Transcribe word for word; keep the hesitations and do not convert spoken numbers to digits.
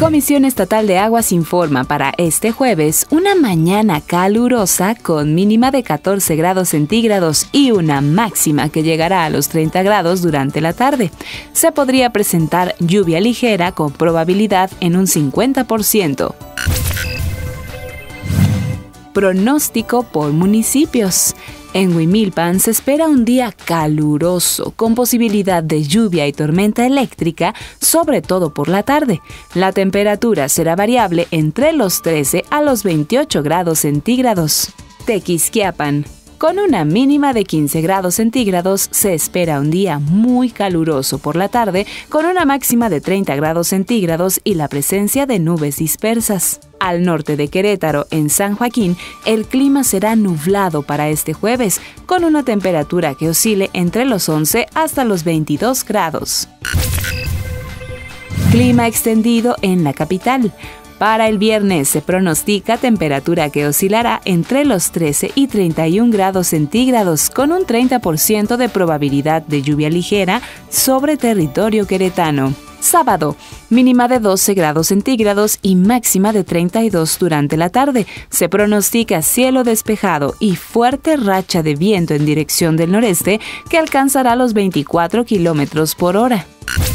Comisión Estatal de Aguas informa para este jueves una mañana calurosa con mínima de catorce grados centígrados y una máxima que llegará a los treinta grados durante la tarde. Se podría presentar lluvia ligera con probabilidad en un cincuenta por ciento. Pronóstico por municipios. En Huimilpan se espera un día caluroso, con posibilidad de lluvia y tormenta eléctrica, sobre todo por la tarde. La temperatura será variable entre los trece a los veintiocho grados centígrados. Tequisquiapan. Con una mínima de quince grados centígrados, se espera un día muy caluroso por la tarde, con una máxima de treinta grados centígrados y la presencia de nubes dispersas. Al norte de Querétaro, en San Joaquín, el clima será nublado para este jueves, con una temperatura que oscile entre los once hasta los veintidós grados. Clima extendido en la capital. Para el viernes se pronostica temperatura que oscilará entre los trece y treinta y un grados centígrados, con un treinta por ciento de probabilidad de lluvia ligera sobre territorio queretano. Sábado, mínima de doce grados centígrados y máxima de treinta y dos durante la tarde. Se pronostica cielo despejado y fuerte racha de viento en dirección del noreste que alcanzará los veinticuatro kilómetros por hora.